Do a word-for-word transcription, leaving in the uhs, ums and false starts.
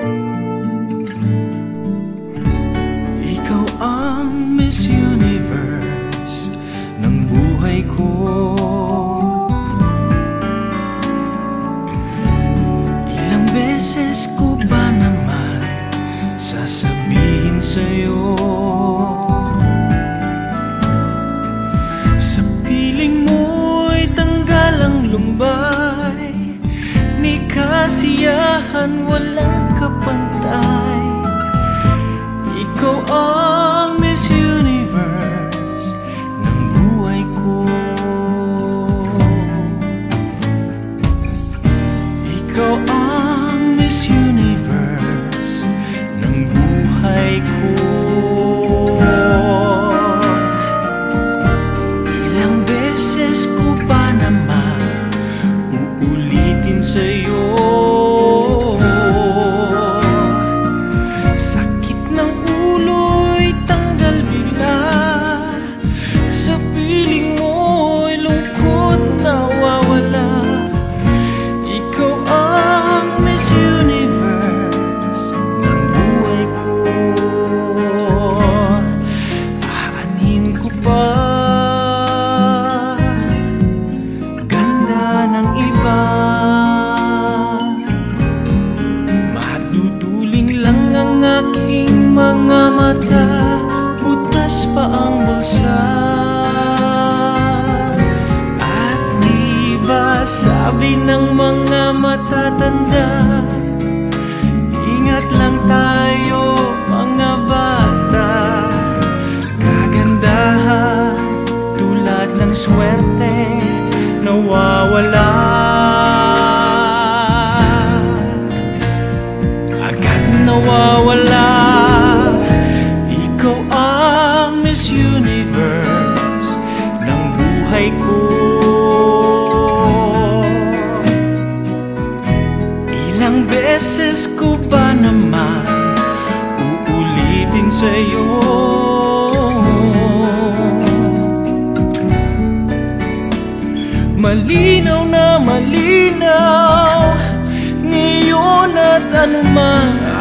Ikaw ang Miss Universe ng buhay ko. Ilang beses ko ba naman sasabihin sa'yo, sa piling mo'y tanggal ang lumbay, ni kasiyahan walang kapantay. Ikaw ang Miss Universe ng buhay ko. Ikaw ang Miss Universe ng buhay ko. Ilang beses ko pa naman uulitin sa'yo, sakit ng ulo'y tanggal bigla, sa piling mo'y lungkot nawawala. Ikaw ang Miss Universe ng buhay ko. Aanhin ko pa ganda ng iba, maduduling lang ang aking mga mata, butas pa ang bulsa. At di ba sabi ng mga matatanda, ingat lang tayo mga bata. Kagandahan tulad ng swerte nawawala, agad nawawala. Ikaw ang Miss Universe ng buhay ko. Ilang beses ko ba naman uulitin sa'yo, malinaw na malinaw ngayon at anumang